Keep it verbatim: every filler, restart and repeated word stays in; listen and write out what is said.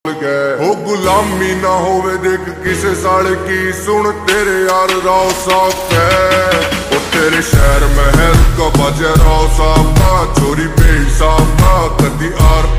हो गुलामी ना होवे देख किसे साल की, सुन तेरे यार राव साहब है। ओ तेरे शहर महल का बजे राव साहब, छोरी बेहिसाब ना कदी आर